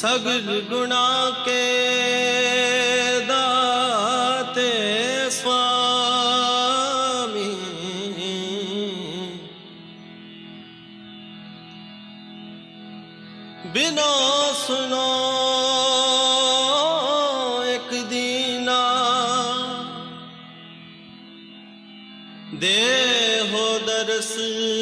सगल गुणा के दाते स्वामी, बिना सुनो एक दीना, दे हो दरस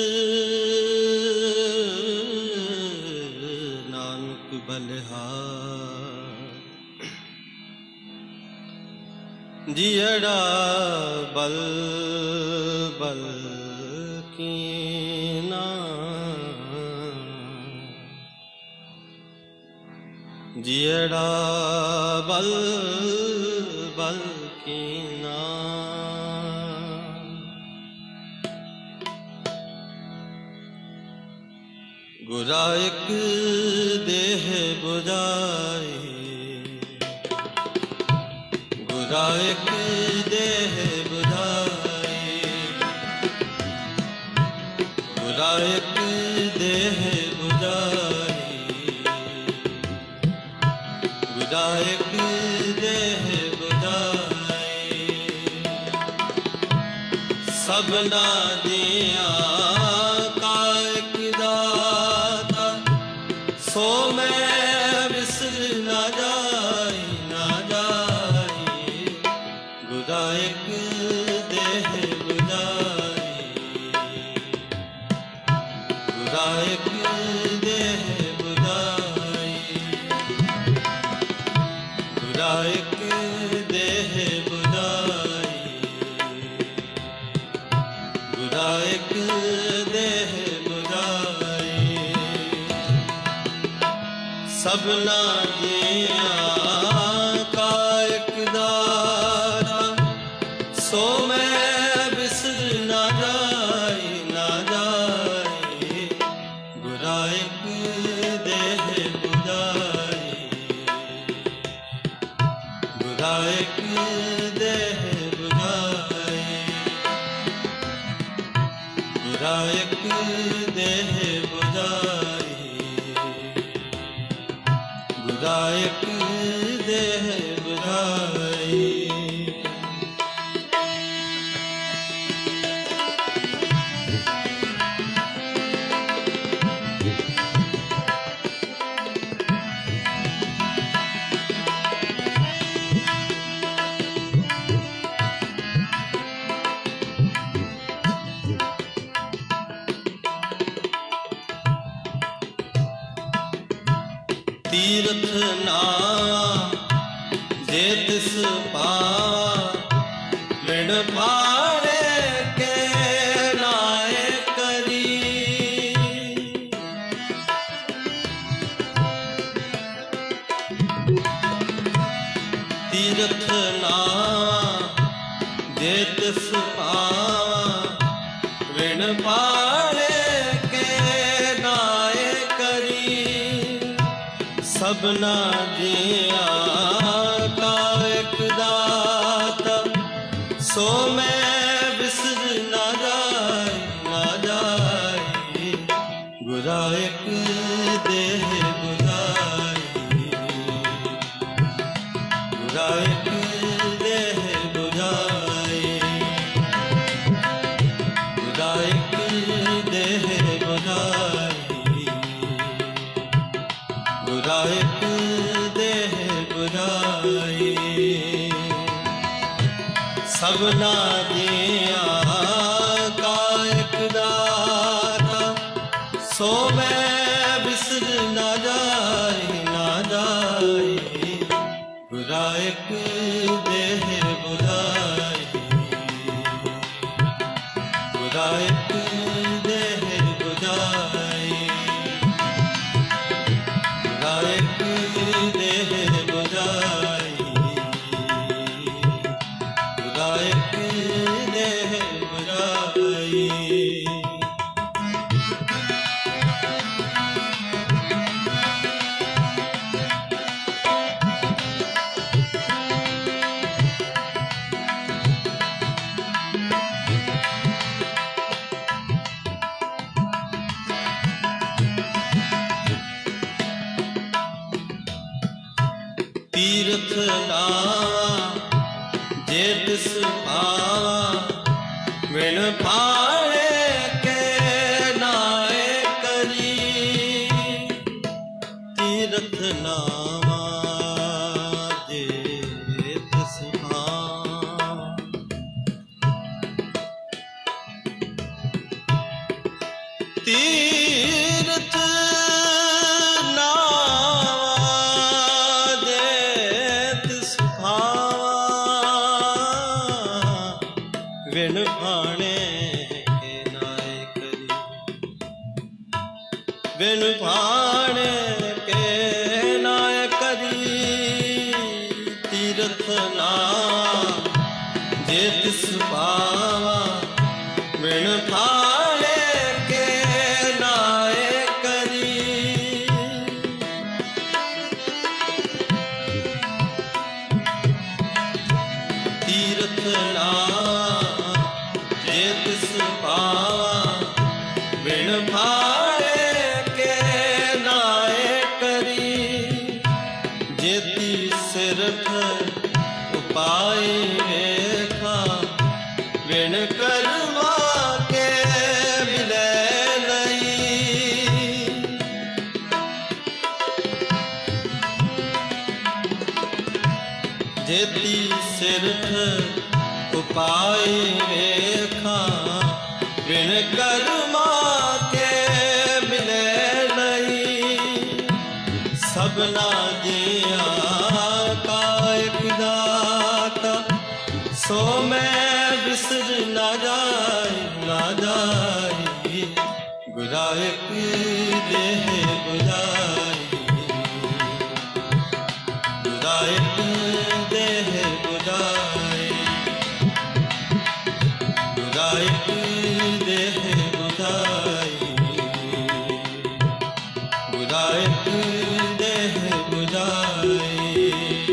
नानक बलिहार। जियड़ा बल बल कीना, जियड़ा बल बल कीना। गुरा एक देह बुझाए, गुरा एक देह बुझाए, गुरा एक देह बुझाए, गुरा एक देह बुझाए। सबना दिया का एक दाता, सो मैं विसर ना जाए ना जाए। गुरा एक देह बुझाए, गुरा एक देह बुझाए, गुरा एक देह बुझाए, गुरा एक देह बुझाए। सबना दिया का एक दाता, सो मैं बिसर ना जाए ना जाए। गुरा एक देह बुझाए, गुरा एक देह बुझाए, गुरा एक देह बुझाए, गुरा एक देह बुझाए। तीर्थ नाम जे तिस पार, बिन पारे के नाए करी। तीर्थ नाम जे तिस पार, बिन पारे के नाए करी। सबना दिया का एक दाता, सो मैं बिसर ना जाए ना जाए। गुरा एक देह बुझाए, गुरा एक देह बुझाए, गुरा एक देह बुझाए, गुरा एक देह बुझाए। सबना दिया का एक दाता, सो मैं बिसर ना जाए ना जाए। गुरा एक देह बुझाए, गुरा एक देह बुझाए, गुरा एक देह बुझाए, गुरा एक देह बुझाए। विण भाणे के नाए करी तीरथ नामा जेत सुभावा तीरथ विण भाणे के नाए करी विण भाणे के नाए करी तीरथ नाम जेत सुभावा विण भाणे के नाए करी तीरथ नाम जेत सुभावा विण भाणे के नाए करी जेती सिरथ उपाय वेखा विण करवा के मिले नहीं जेती सिरथ उपाय वेखा विण कर्मा के मिले नहीं सबना जिया का एक दाता सो मैं बिसर ना जाए गुराइक देह बुझाई गुराइक देह बुझाई गुराइक देह बुझाई गुराइक देह बुझाई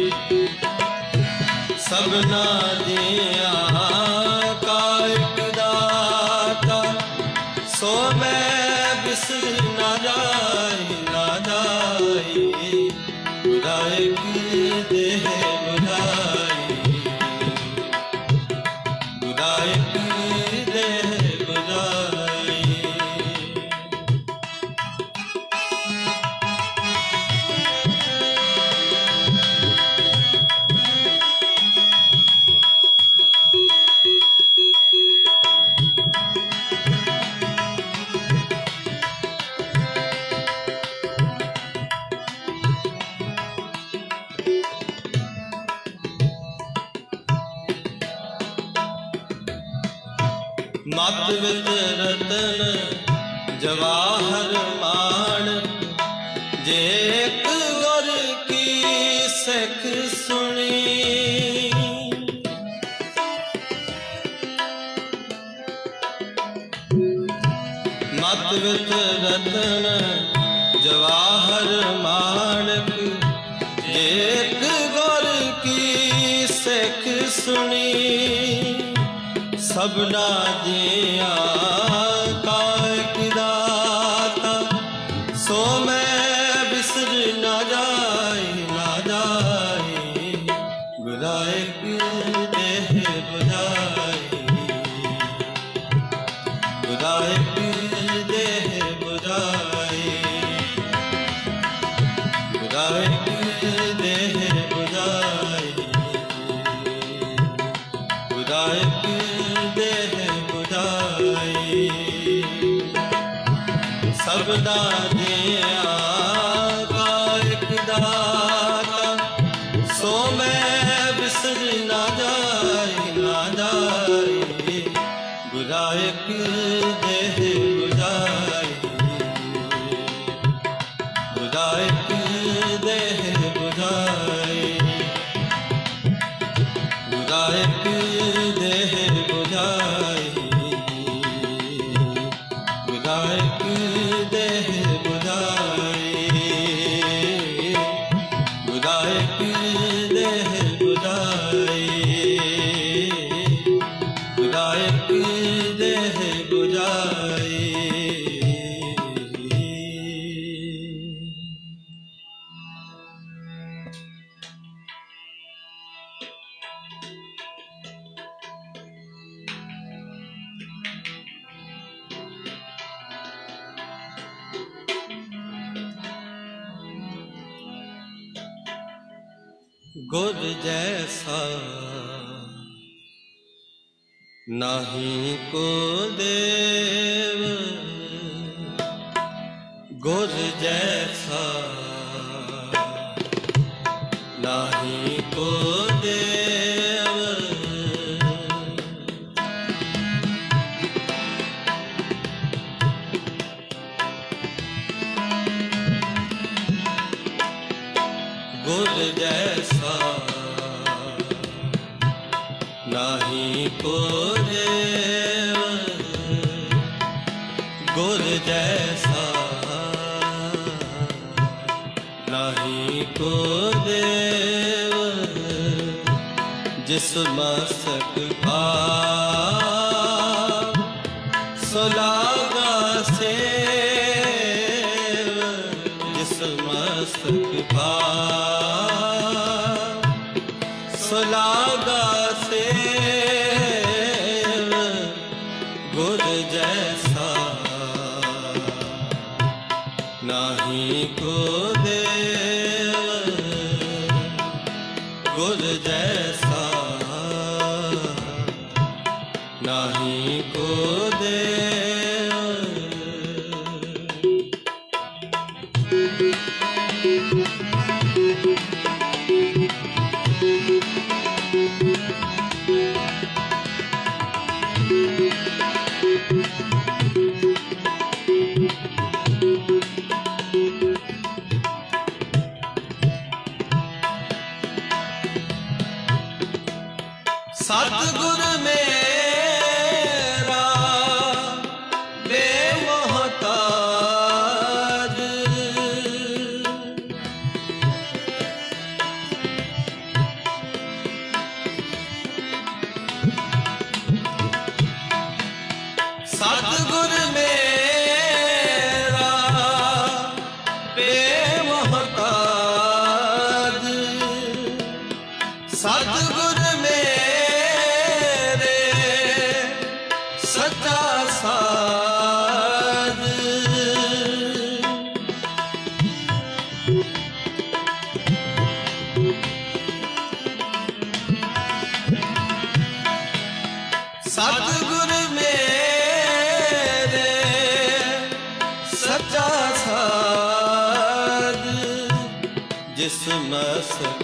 सबना दिया का एक दाता सो मैं बिसर ना जाए गुराइक देह बुझाई गुराइक देह बुझाई मत रतन जवाहर माणक जे एक गुर की सिख सुनी मत रतन जवाहर माणक जे एक गुर की सिख सुनी सबना जिया का एक दाता सो मैं बिसर ना जाए गुराइक देह बुझाई गुराइक देह बुझाई गुराइक देह बुझाई गुराइक देह बुझाई सबदा दिया का एक दाता सो मैं बिसर ना जाए गुराइक देह बुझाई गुराइक देह बुझाई गुराइक देह बुझाई गुराइक देह बुझाई गुराइक देह बुझाई गुराइक देह बुझाई गुर जैसा नाही को देव, गुर जैसा नाही को देव। गुर जैसा नाही को देव, गुर जैसा नाही को देव। जिस मस्तक भाव सुलागा सेव, जिस मस्तक भाव सुलागा सेव। गुर जैसा नाही को देव, गुर जैसा नाही को देव। सतगुर मेरा बेमोहताज, सतगुर मेरा बेमोहताज, सतगुर मेरे सच्चा साध। सतगुर मेरे सच्चा साध, जिस मस्तक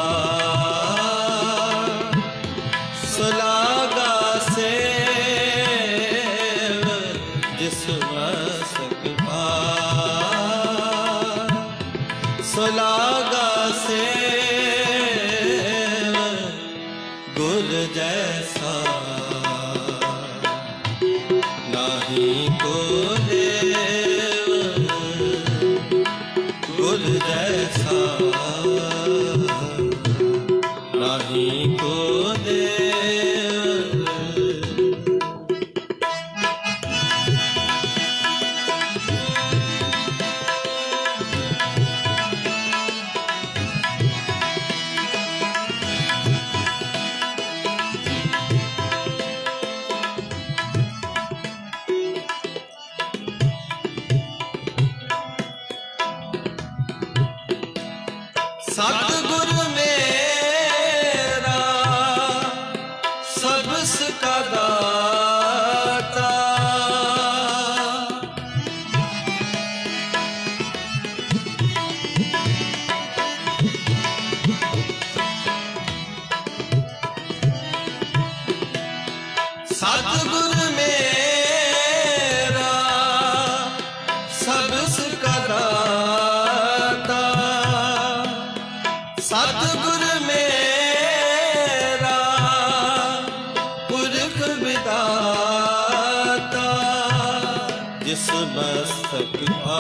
भाव सुलागा सेव, जिस मस्तक भाव सुलागा सेव। गुर जैसा नाही को देव, गुर जैसा नाही को देव। सतगुर मेरा सबका दाता, सतगुर मेरा सबका दाता, सतगुर मेरा पुरख विधाता। जिस मस्तक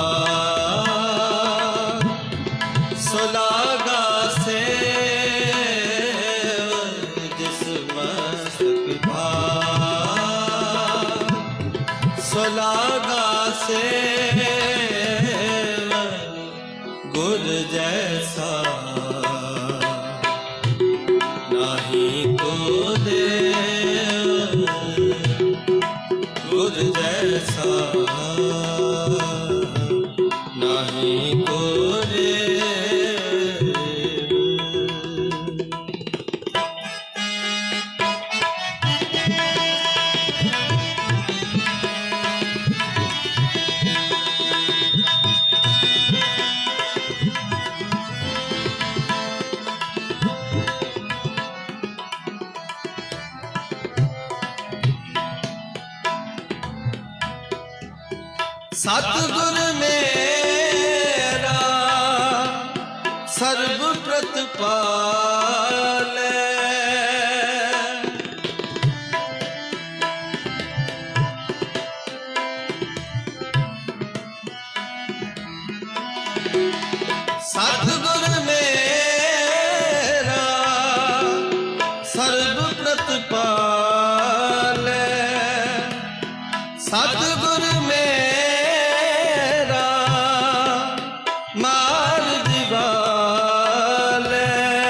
भाव सुलागा सेव, जिस मस्तक भाव सुलागा सेव। गुर जैसा नाही को देव, गुर जैसा नाही को देव। सतगुर मेरा सर्व प्रतिपाले, सतगुर मेरा सर्व प्रतिपाले, सतगुर मेरा मार दिवाले,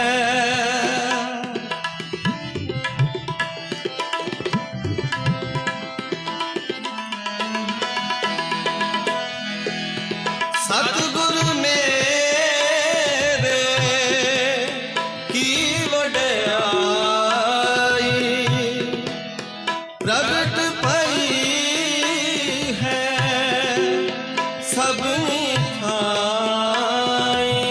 सतगुर मेरे की वड्याई प्रगट भई है सबनी थाई,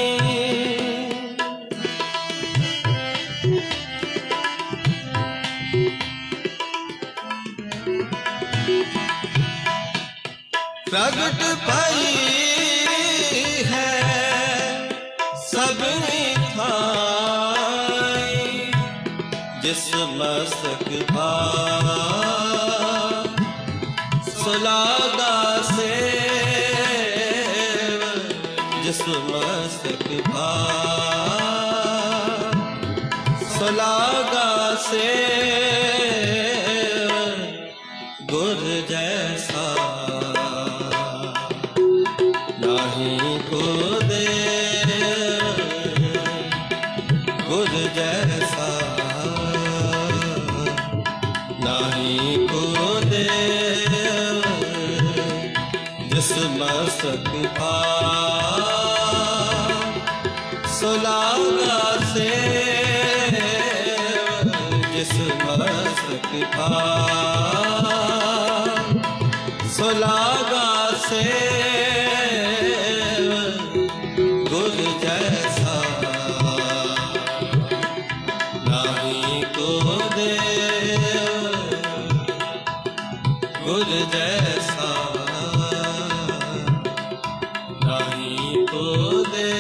प्रगट भई है सबनी थाई, जिस मस्तक भाव सुलागा सेव, जिस मस्तक भाव सुलागा सेव, गुर जैसा नहीं को दे, गुर जैसा नहीं को दे, जिस मस्तक भाव सुलागा से, जिस मस्तक भाव सुलागा से, गुर जैसा नहीं को दे, गुर जैसा नहीं को दे।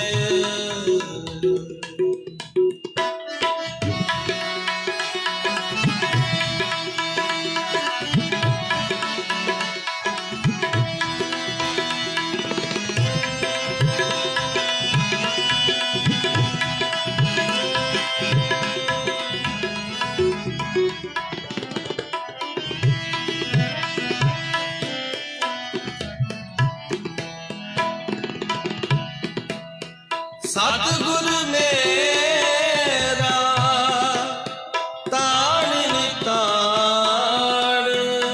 सतगुर मेरा ताड़ निताड़,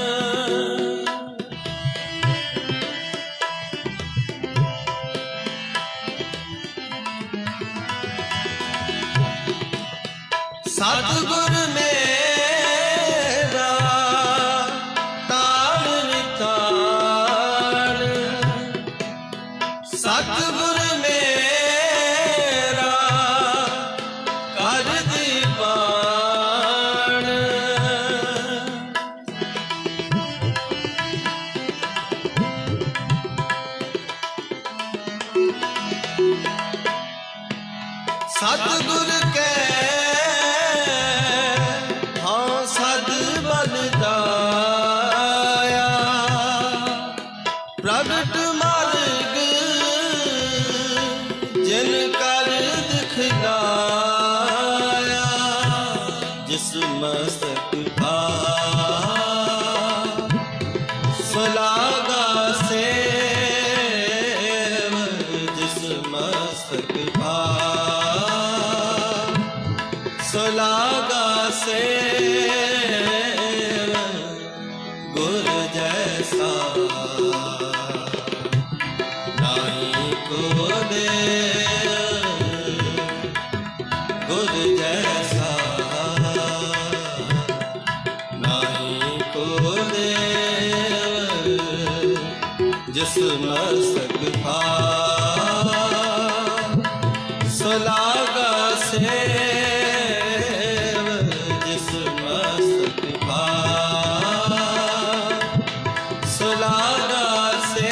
सतगुर मेरा ताड़ निताड़, सतगुर सतगुर के हाँ सद बल दाया, प्रगट मार्ग जिन कर दिखलाया, जिस मस्तक भाव सुलागा से, जिस मस्तक भाव सुलागा से, गुर जैसा नहीं को दे, गुर जैसा नहीं को दे, जिस मस्तक भाव सुलागा से, जिस मस्तक भाव सुलागा से,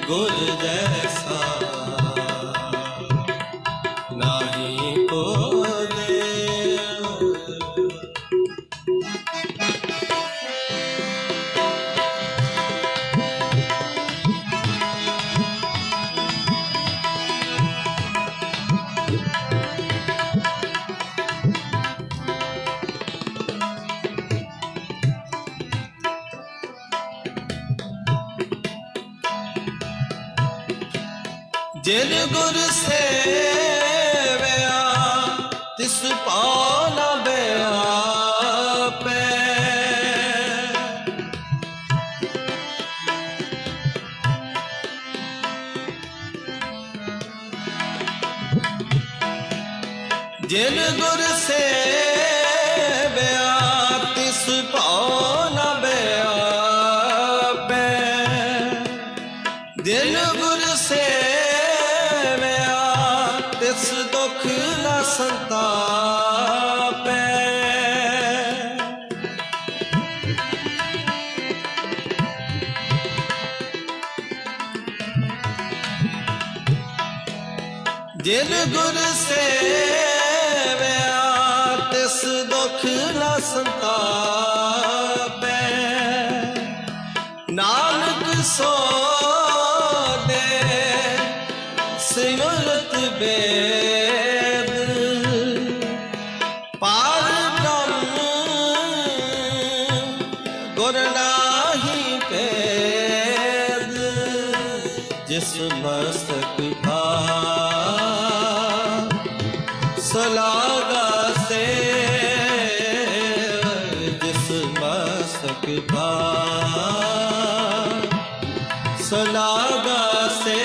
गुर जैसा नाही को दे। जिन गुर सेवया तिस पाँव न व्यापै। जिन गुर सेवया तिस पाँव न व्यापै। जिन गुर सेवया तिस दुख न संतापै। जिन गुर सेवया तिस दुख न संतापै। नानक सो दे सिमरत वेद पार ब्रह्म गुर नाहि भेद। जिस मस्तक भार सलागा से। जिस मस्तक भार सलागा से।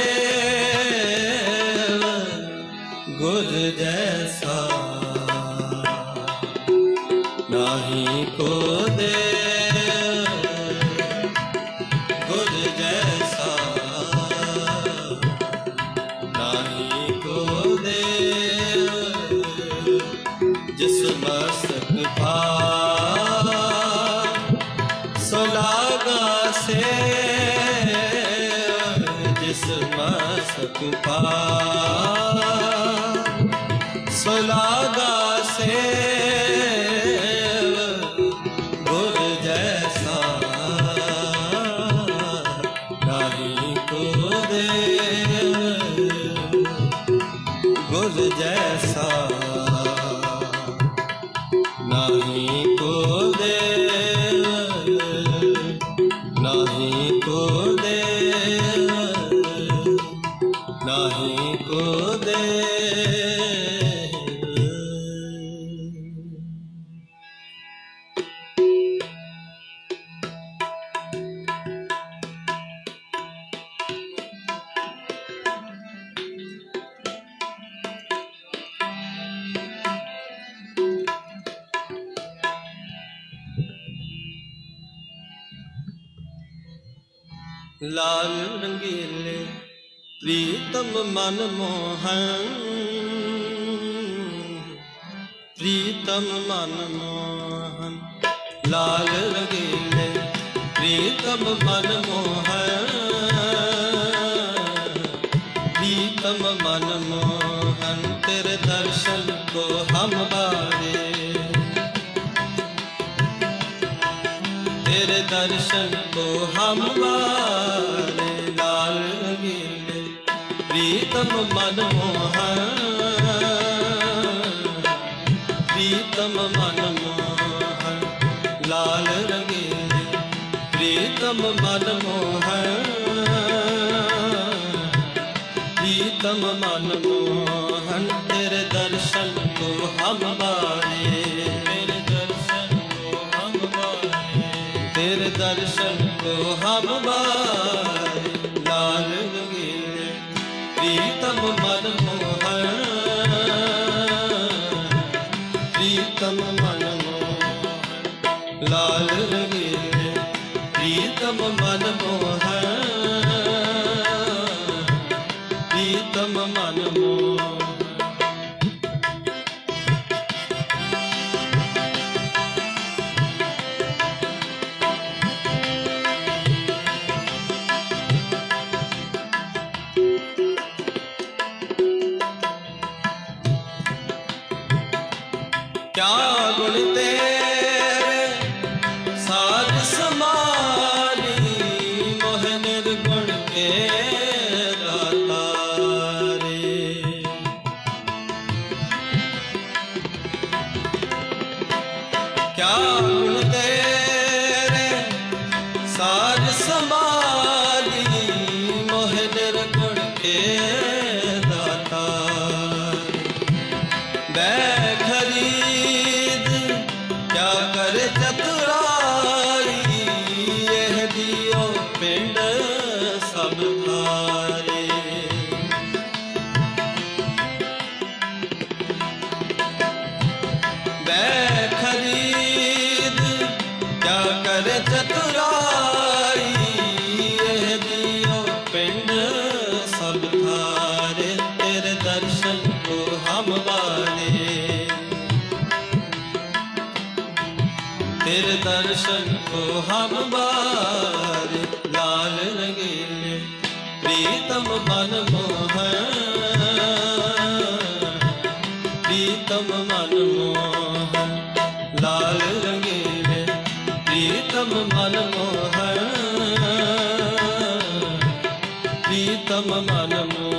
गुर जैसा नाही को दे। गुर जैसा नाही को दे। जिस मस्तक भार सलागा से। जिस मस्तक भार सलागा से। गुर जैसा नाही को दे। गुर जैसा नाही को दे। नाही को दे। नाही को दे। लाल रंगीले प्रीतम मन मोहन। प्रीतम मन मोहन। लाल रंगीले प्रीतम मन मोहन। प्रीतम मन मोहन तेरे दर्शन को हम बारे। तेरे दर्शन को हम बारे। लाल रंगीले प्रीतम मन मोहन। प्रीतम मन मोहन। लाल रंगीले प्रीतम मन मोहन। प्रीतम मन मोहन तेरे दर्शन को हम बारे। तेरे दर्शन को हम बारे। तेरे दर्शन को हम बारे। लाल रंगीले प्रीतम मन मोहन। प्रीतम मन मोहन। लाल रंगीले प्रीतम मन मोहन। प्रीतम मन मोहन। के दाता। बै खरीद क्या करे चतुराई, यह दियो पिंड सब थारे। बै खरीद क्या करे चतुराई, यह दियो पिंड सब थारे। तेरे दर्शन को हम वाले, तेरे दर्शन को हम बारे। लाल रंगीले प्रीतम मन मोहन, प्रीतम मन मोहन। लाल रंगीले प्रीतम मन मोहन, प्रीतम मन मोहन।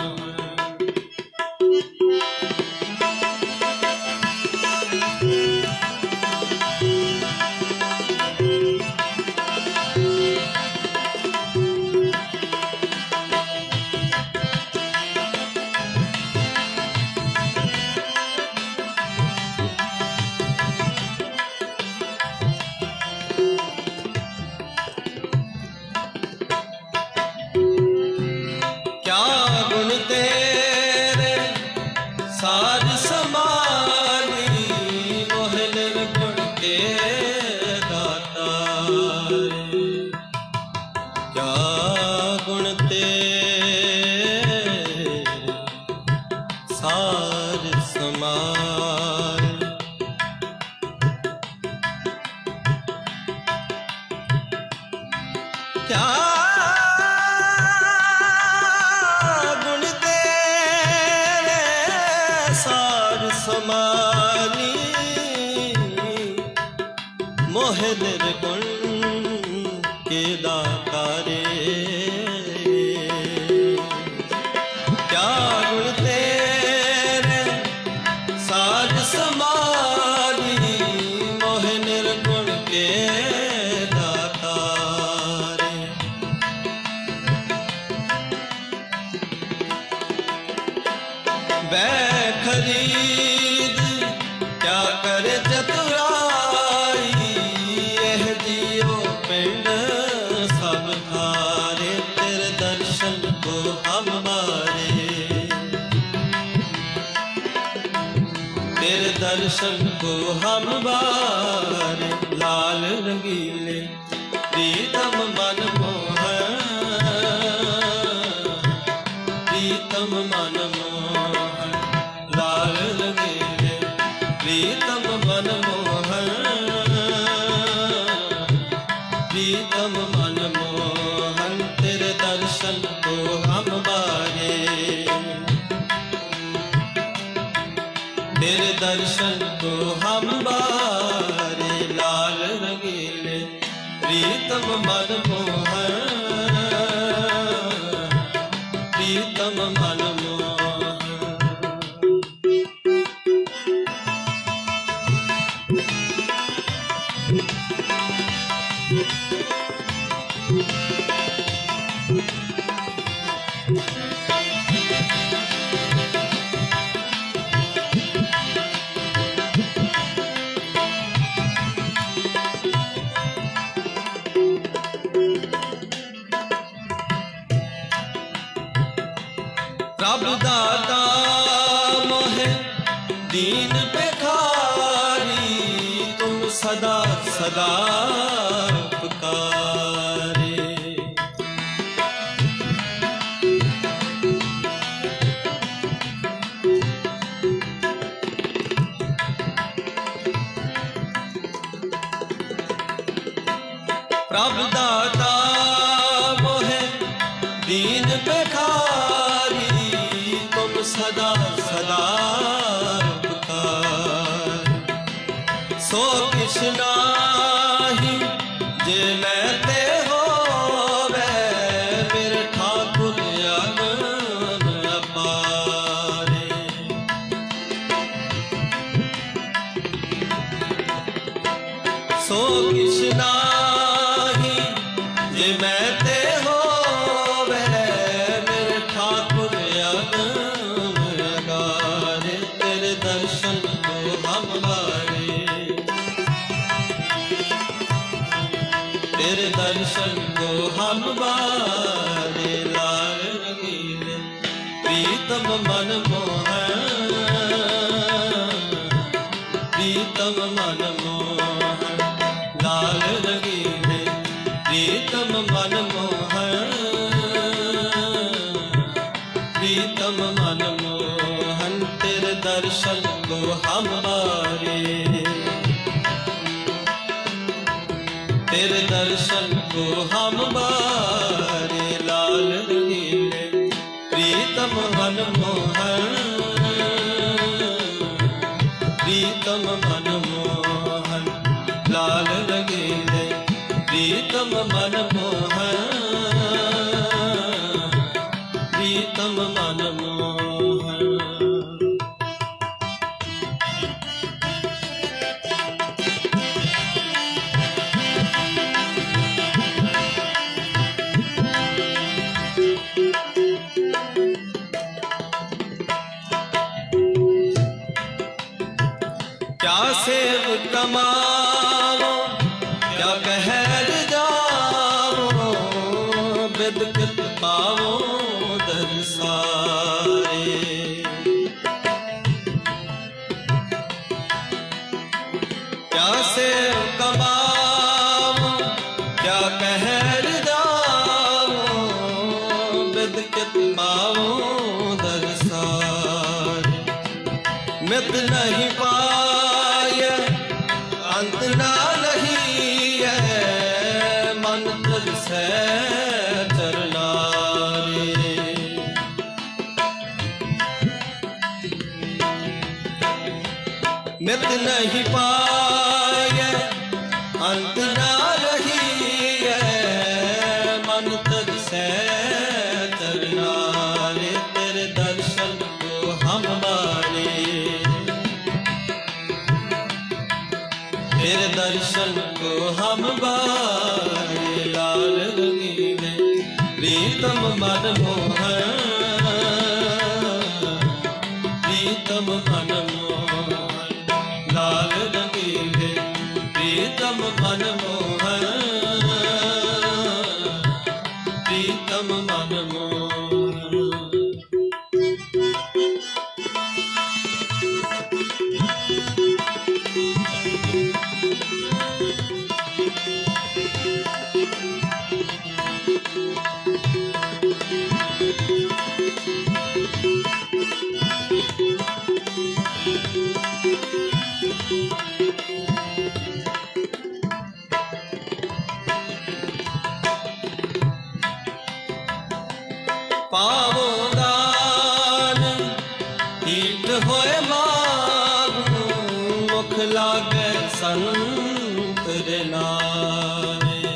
सार समानी मोह निर्गुण के दाता। क्या गुण तेरे सार समार। क्या समानी मोह निर्गुण के दाता रे। क्या गुण तेरे साज समानी मोह निर्गुण के दाता रे। बै खरीद क्या करे चतुराई, यह दियो पिंड सब थारे। तेरे दर्शन को हम बारे, तेरे दर्शन को हम बारे। लाल रंगीले प्रीतम मन मोहन, प्रीतम मन मोहन। लाल रंगीले प्रीतम मन मोहन, प्रीतम मन मोहन। तेरे दर्शन को हम बारे, तेरे दर्शन को हम बारे। लाल रंगीले प्रीतम मन मोहन, प्रीतम मन मोहन। प्रभु दाता मोहे दीन भिखारी, तुम सदा सदा पुकारे। प्रभु दाता मोहे दीन भिखारी, तुम सदा सदा पुकार। सो कृष्णा ही जे मैं ते होवे, मेरे ठाकुर अगम अपारे। सो कृष्णा ही जे मैं ते होवे, मेरे ठाकुर प्रीतम मन मोहन, प्रीतम मन मोहन, लाल रंगीले प्रीतम मन मोहन, प्रीतम मन मोहन। तेरे दर्शन को हम बारे, तेरे दर्शन को हम बारे, लाल रंगीले प्रीतम मन मोहन, प्रीतम मन मोहन, लाल रंगीले प्रीतम मन मोहन, प्रीतम मन मोहन। क्या सेव कमाओ, क्या कहर जाओ, बिदकत पाओ दरसारे। क्या सेव कमाओ, क्या कहर जाओ, बिदकत पाओ दरसारे। मित नहीं पाए अंत ना नहीं है, मन तुझ से चरना रे। मित नहीं पाए अंत ना नहीं है, मन तुझ से चरना रे। तेरे दर्शन को हम बारे, तेरे दर्शन को हम बारे, लाल रंगीले प्रीतम मन मोहन, प्रीतम मन मोहन, लाल रंगीले प्रीतम मन मोहन, प्रीतम मन मोहन। पावो दान हीट होए मागू, मुख लागे संत रे नारे।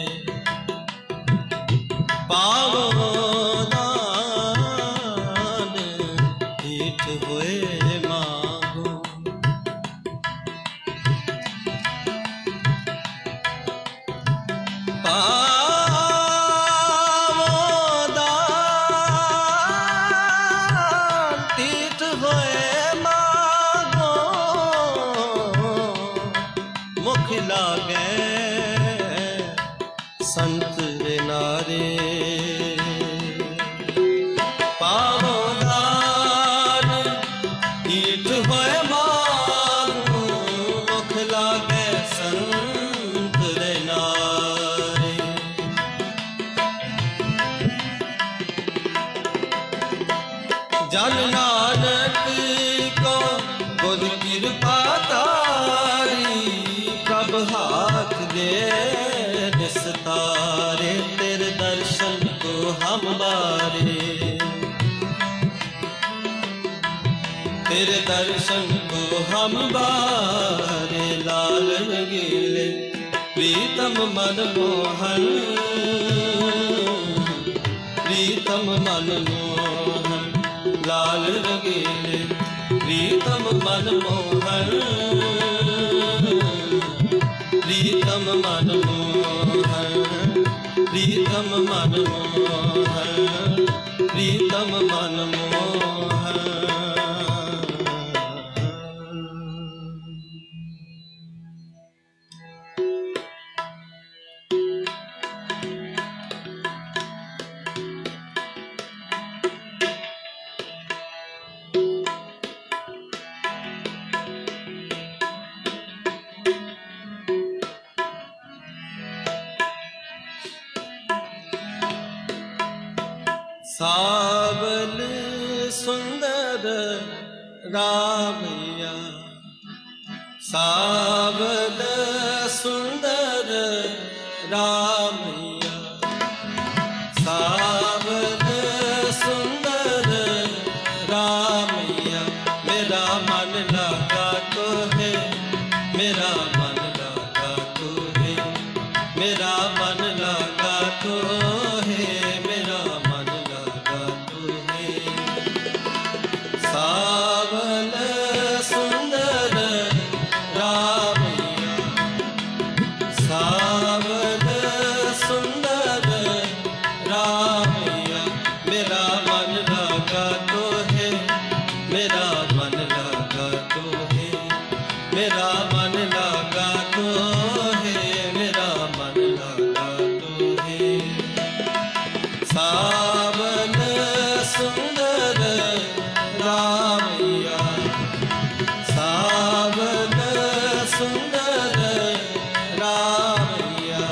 पावो दान हीट होए मागू, मुख लागे संत रे नारे। पावो दान हीठ होए मागू, मुख लागे संत रे नारे। जन नानक को बुध कृपा तारी, कब हाथ दे निस्तारे। तेरे दर्शन को हम बारे, तेरे दर्शन को हम बारे, लाल रंगीले प्रीतम मन मोहन, प्रीतम मन मोहन, लाल रंगीले प्रीतम मन मोहन, प्रीतम मन मोहन, प्रीतम मन मोहन, प्रीतम मन मोहन। सावल सुंदर रामैया, सावल सुंदर रामैया, सावल सुंदर रामैया। मेरा मन लगा तो है, मेरा मन लगा तो है, मेरा मन लगा तो है, मेरा मन लगा तो है। सावल सुंदर रामैया, सावल सुंदर रामैया। मेरा मन लगा तो है, मेरा मन लगा तो है, मेरा मन लगा तो है, मेरा मन लगा तो है। सावल सुंदर रामैया, सावल सुंदर रामैया।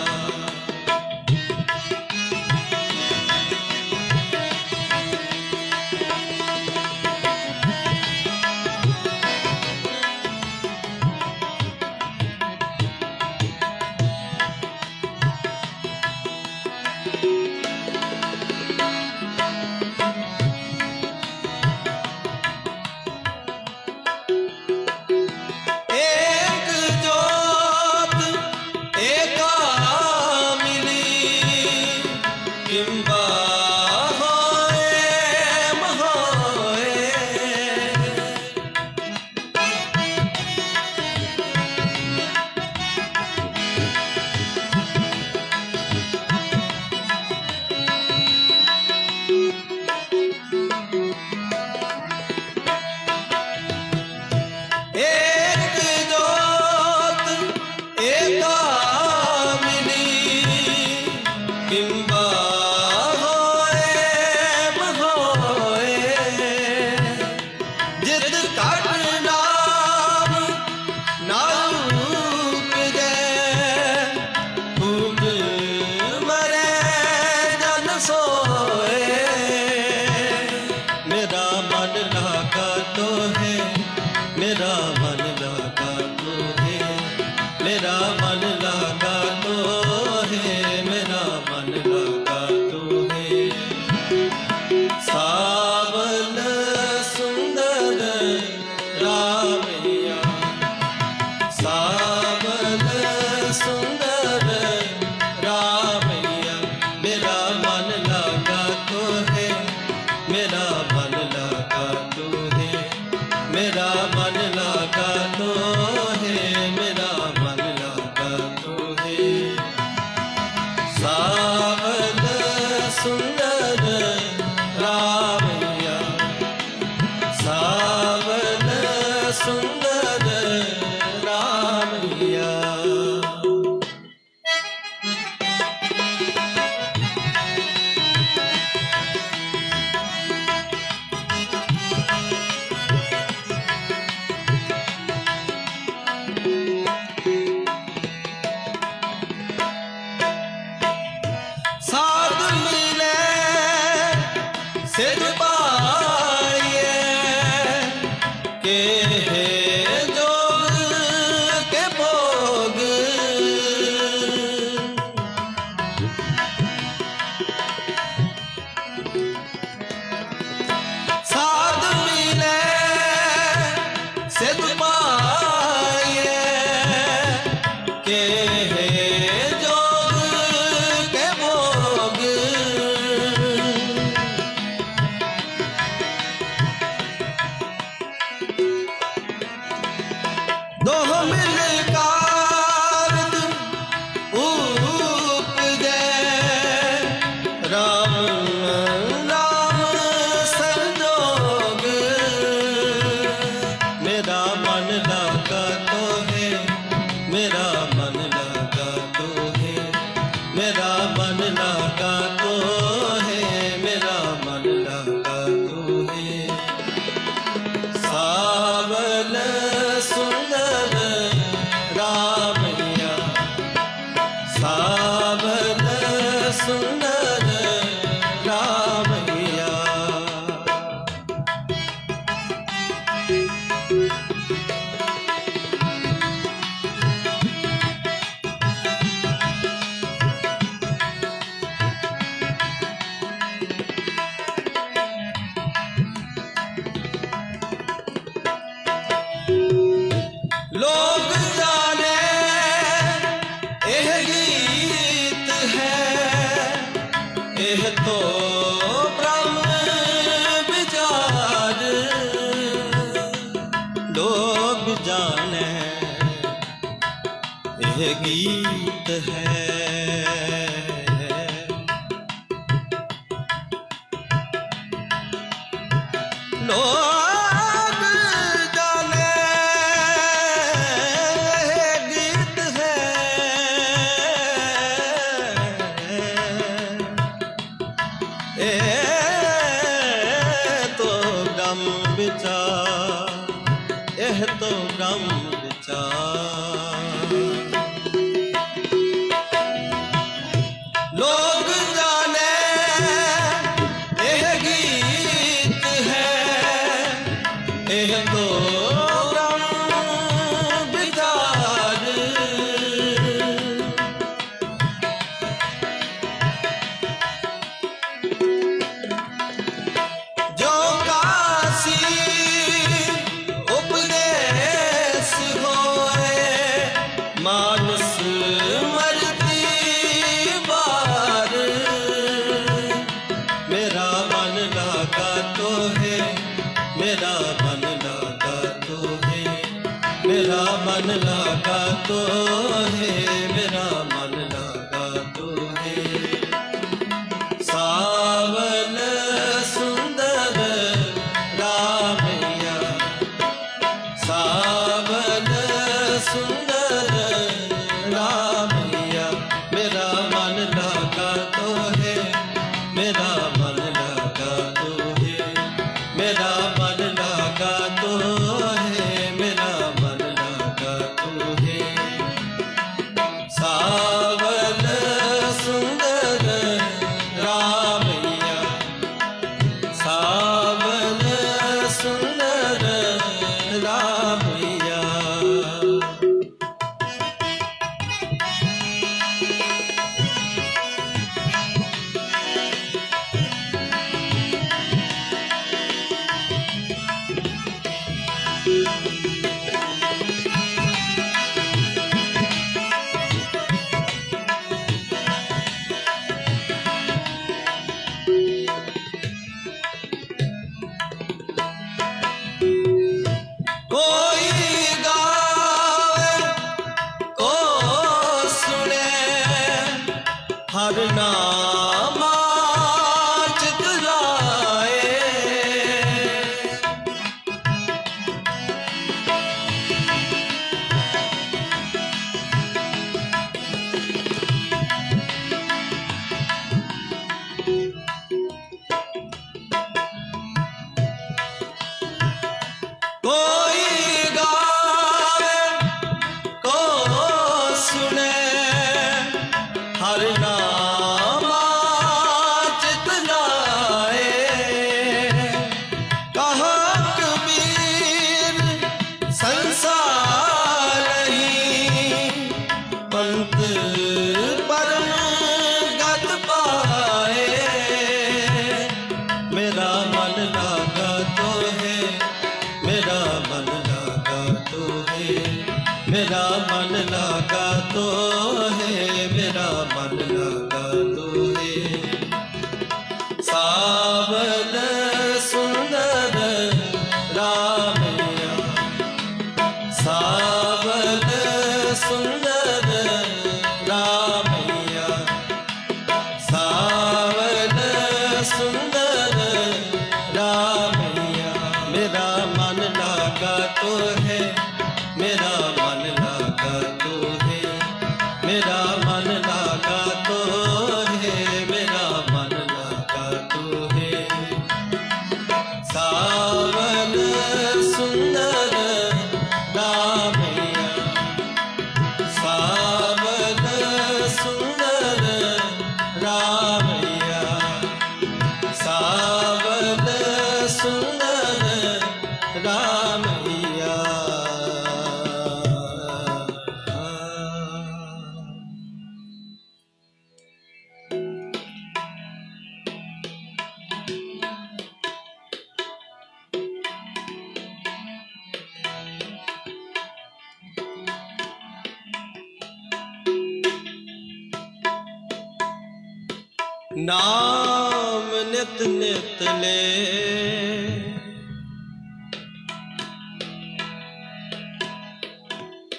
मेरा मन लगा तो है, मेरा मन लगा तो है, मेरा मन लगा तो है। सावल सुंदर रामैया, सावल सुंदर रामैया। मेरा मन लगा तो है, मेरा मन लगा तो है, मेरा मन लगा तो है, मेरा मन लगा तो है। सावल सुंदर रामैया, सावल सुंदर रामैया। साध मिले सिद्ध पाइए के है जोग के भोग। साध मिले सिद्ध पाइए के है जोग के भोग। ये गीत है। लोग जाने गीत है, तो गम विचार, तो गम विचार। लोग जाने यह गीत है, तो गम विचार। जो काशी उपदेश होए, मानुष मरती बार। मेरा मन लगा तो है, मेरा मन लगा तो है, मेरा मन लगा तो है, मेरा मन लगा तो है। सावन सुंदर रामैया, सावन सुंदर रामैया। मेरा मन लगा तो है, मेरा मन लगा तो है, मेरा मन लगा तो है, मेरा मन लगा तो है। सावन सुंदर रामैया, सावन सुंदर रामैया। कोई गावे को सुने, हर नाम चितलाए। कोई गावे को सुने, हर नाम चितलाए। कहा कबीर संसार नहीं, पंथ परम गत पाए। मेरा मन लगा तो है, मेरा मन लगा तो है, मेरा मन लगा तो है, मेरा मन लगा तो है। सावन सुंदर रामैया, सावन सुंदर रामैया, सावन सुंदर रामैया। मेरा मन लगा तो है, मेरा मन लगा तो है, मेरा मन लगा तो है, मेरा मन लगा तो है। सावन सुंदर रामैया, सावन सुंदर रामैया, सावन सुंदर रामैया। नाम नित नित ले,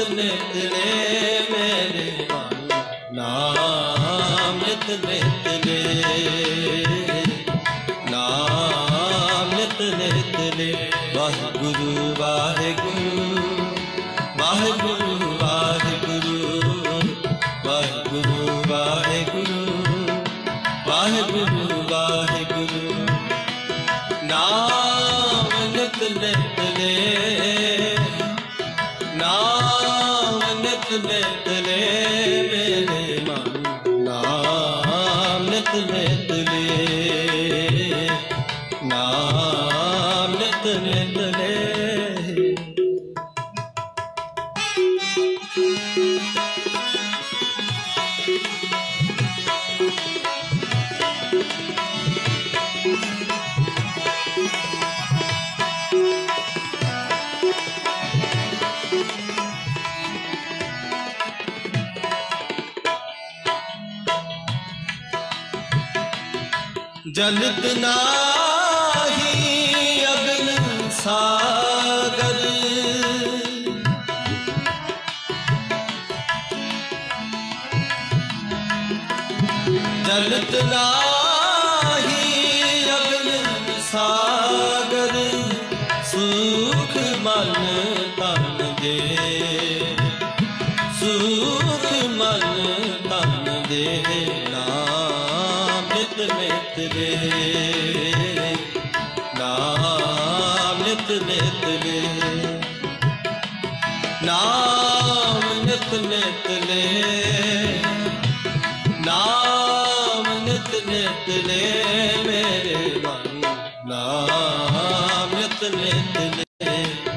नित ले मेरे मन, नाम नित नित ले, नाम नित नित ले। वाहिगुरु वाहिगुरु वाहिगुरु वाहिगुरु वाहिगुरु वाहिगुरु वाहिगुरु वाहिगुरु। नाम नित नित ले, नाम नित नित ले मेरे मन, नाम नित नित ले, नाम नित नित ले। जलत नाही अगन सागर, जलत नाही अगन सागर। सुख मन तन दे, सुख मन तन दे, नाम नित नित ले, नाम नित नित ले, नाम नित नित ले, नाम नित नित ले मेरे मन, नाम नित नित ले,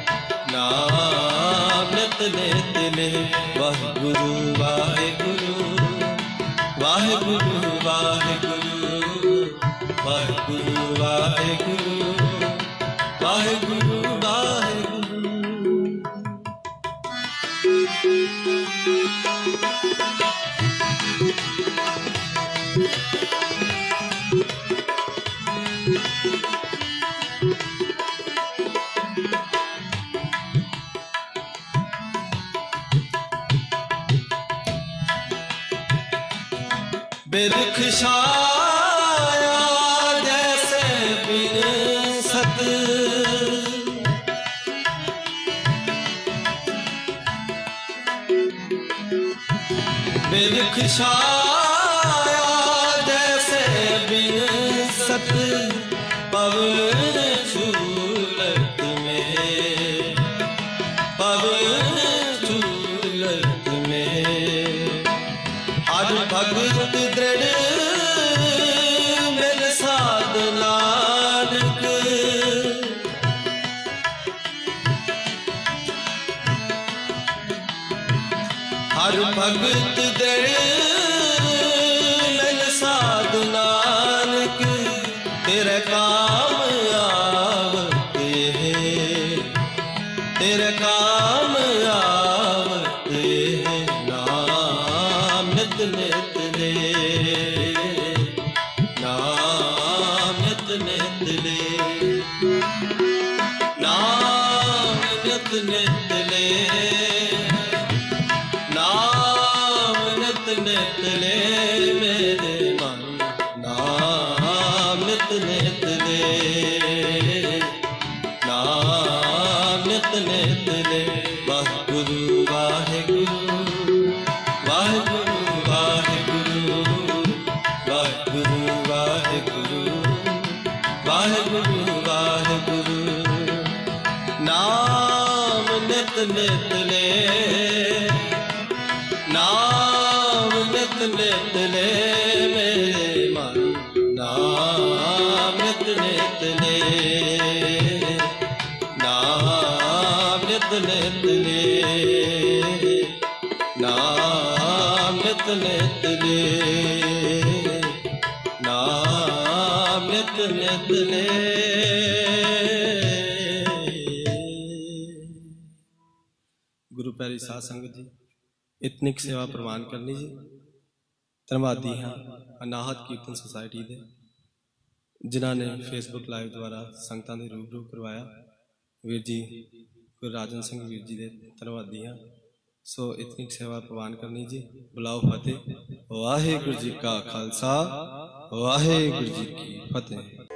नाम नित नित ले। वाहिगुरु वाहिगुरु वाहिगुरु वाहिगुरु वाहिगुरु वाहिगुरु वाहिगुरु वाहिगुरु। बिरख छाया जैसे बिरसत, बिरख छाया जैसे बिरसत। पवन झूलत में, पवन झूलत में, हर भगत दृढ़ मिल साध नानक। हर भगत दृढ़ मिल साध नानक। तेरे काम आवते हैं, तेरे काम आवते हैं, नाम नित नित ले, नाम नित नित ले, नाम नित नित ले, नाम नित नित ले मेरे मन, नाम नित नित ले, नाम नित नित ले। वाहिगुरु वाहिगुरु वाहिगुरु वाहिगुरु वाहिगुरु वाहिगुरु वाहिगुरु वाहिगुरु। नाम नित नित ले, नाम नित नित ले मेरे मन, नाम नित नित ले, नाम नित नित ले, नाम नित नित ले, नाम नित नित ले। गुरु प्यारी साध संगत जी, इतनी सेवा प्रवान करनी जी। धन्यवादी हाँ अनाहत कीर्तन सोसाइटी दे जिन्होंने फेसबुक लाइव द्वारा संगतां दे रूबरू करवाया। वीर जी गुरु राजन सिंह वीर जी दे धन्यवादी हाँ। सो इतनी सेवा प्रवान करनी जी। बुलाओ फतेह। वाहे गुरु जी का खालसा, वाहे गुरु जी की फतेह।